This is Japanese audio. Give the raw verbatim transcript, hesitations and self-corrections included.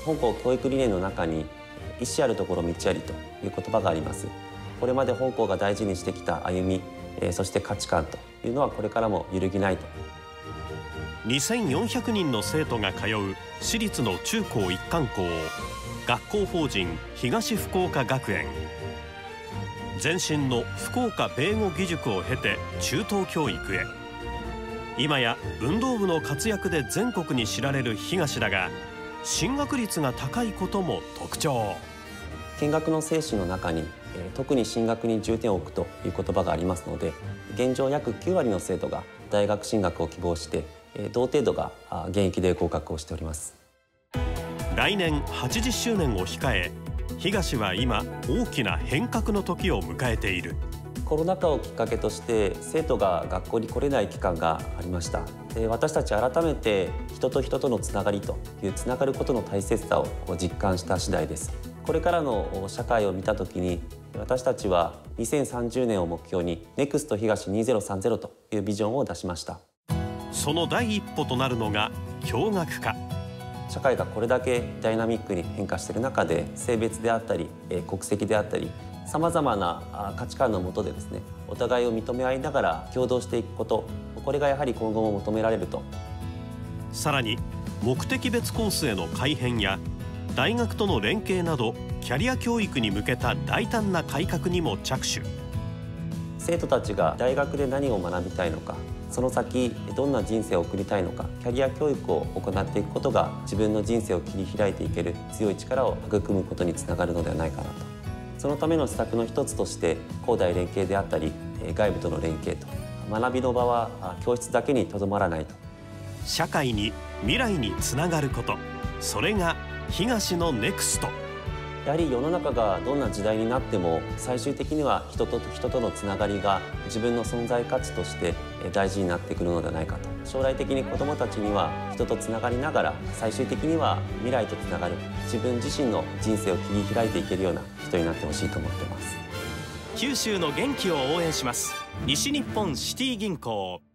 本校教育理念の中に意思あるところ道ありという言葉があります。これまで本校が大事にしてきた歩み、そして価値観というのはこれからも揺るぎないと。 にせんよんひゃくにんの生徒が通う私立の中高一貫校、学校法人東福岡学園。前身の福岡米語義塾を経て中等教育へ。今や運動部の活躍で全国に知られる東だが、進学率が高いことも特徴。 見学の精神の中に特に進学に重点を置くという言葉がありますので、現状約きゅうわりの生徒が大学進学を希望して同程度が現役で合格をしております。 来年はちじゅっしゅうねんを控え、東は今大きな変革の時を迎えている。 コロナ禍をきっかけとして生徒が学校に来れない期間がありました。で、私たち改めて人と人とのつながりというつながることの大切さを実感した次第です。これからの社会を見たときに、私たちはにせんさんじゅうねんを目標にネクスト東にせんさんじゅうというビジョンを出しました。 その第一歩となるのが共学化。 社会がこれだけダイナミックに変化している中で、性別であったり国籍であったりさまざまな価値観の下でですね、お互いを認め合いながら共同していくこと、これがやはり今後も求められると。 さらに目的別コースへの改変や大学との連携など、キャリア教育に向けた大胆な改革にも着手。 生徒たちが大学で何を学びたいのか、その先どんな人生を送りたいのか、キャリア教育を行っていくことが自分の人生を切り開いていける強い力を育むことにつながるのではないかなと。そのための施策の一つとして、校大連携であったり外部との連携と、学びの場は教室だけにとどまらないと。 社会に未来につながること、それが東のネクスト。 やはり世の中がどんな時代になっても、最終的には人と人とのつながりが自分の存在価値として大事になってくるのではないかと。将来的に子どもたちには人とつながりながら、最終的には未来とつながる、自分自身の人生を切り開いていけるような人になってほしいと思っています。 九州の元気を応援します。西日本シティ銀行。